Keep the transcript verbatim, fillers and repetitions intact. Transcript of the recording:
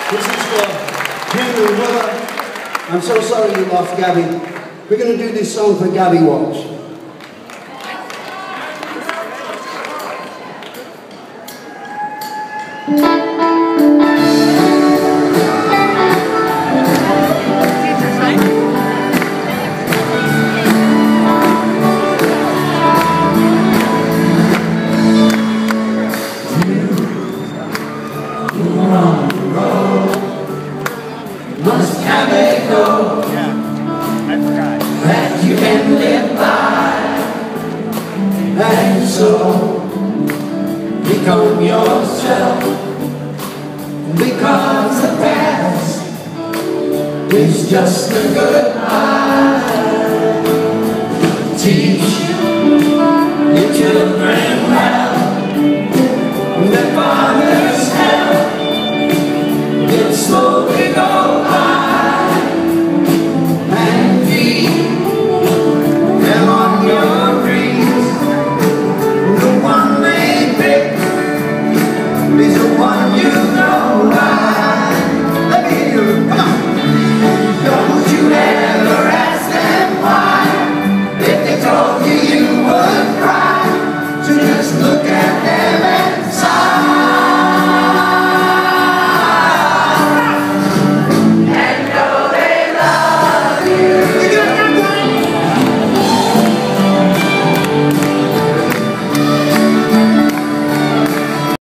This is for you and mother. I'm so sorry you lost Gabby. We're going to do this song for Gabby Walsh. Must have a goal that you can live by, and so become yourself, because the past is just a goodbye. Teach your children